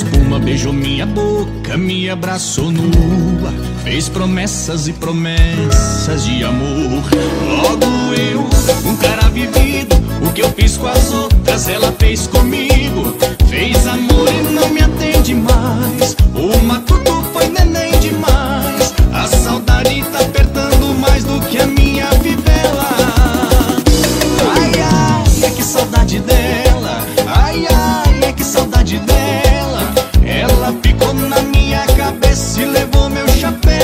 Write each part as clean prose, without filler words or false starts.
espuma, beijou minha boca, me abraçou nua, fez promessas e promessas de amor. Logo eu, um cara vivido, o que eu fiz com as outras ela fez comigo. Fez amor e não me atende mais, o matuto foi neném demais. A saudade tá apertando mais do que a minha fivela. Ai, ai, que saudade dela. Ai, ai, que saudade dela. Ela ficou na minha cabeça e levou meu chapéu.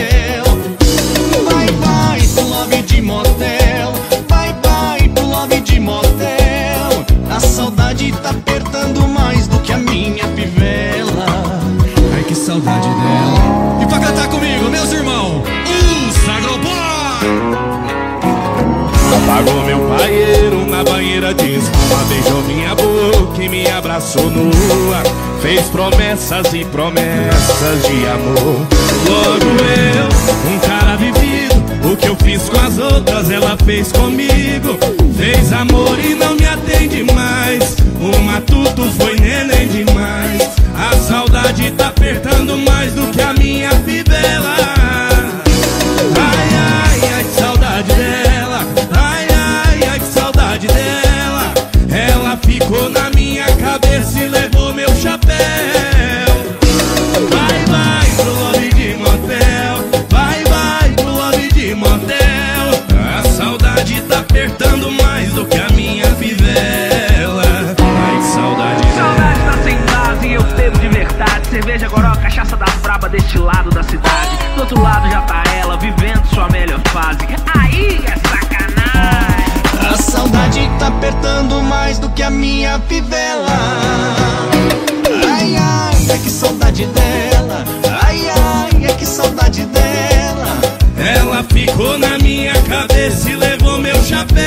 Vai, vai pro lobby de motel. Vai, vai pro lobby de motel. A saudade tá apertando mais do que a minha fivela. Ai, que saudade dela. E pra cantar comigo, meus irmãos, o Sagropó. Apagou meu paieiro na banheira de espuma, beijou minha boca e me abraçou nua, fez promessas e promessas de amor. Logo eu, um cara vivido, o que eu fiz com as outras ela fez comigo. Fez amor e não me atende mais, o matuto foi neném demais. A saudade tá apertando mais do que a minha fivela. Ai, ai, ai, que saudade dela. Ai, ai, ai, que saudade dela. Ela ficou na minha cabeça e levou meu chapéu. Vai, vai pro lobby de motel. Vai, vai pro lobby de motel. A saudade tá apertando mais do que a minha fivela. Ai, que saudade dela. Saudade tá sem base, eu bebo de verdade. Cerveja, goró, cachaça das braba deste lado da cidade. Do outro lado já tá ela, vivendo sua melhor fase. Aí é sacanagem. A saudade tá apertando mais do que a minha fivela. Ai, ai, que saudade dela. Ai, ai, que saudade dela. Ela ficou na minha cabeça e levou meu chapéu.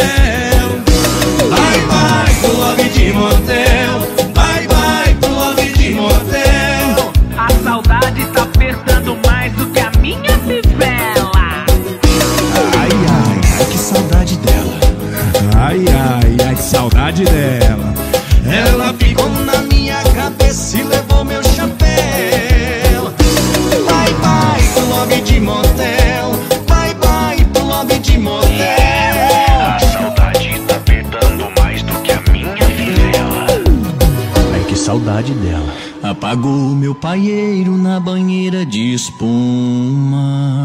Vai, vai pro lobby de motel. Vai, vai pro lobby de motel. A saudade tá apertando mais do que a minha fivela. Ai, ai, que saudade dela. Ai, ai, ai, que saudade dela. Ela ficou na minha cabeça e levou meu chapéu. Vai, vai pro lobby de motel. Vai, vai pro lobby de motel. A saudade tá apertando mais do que a minha fivela. Ai, que saudade dela. Apagou meu paieiro na banheira de espuma.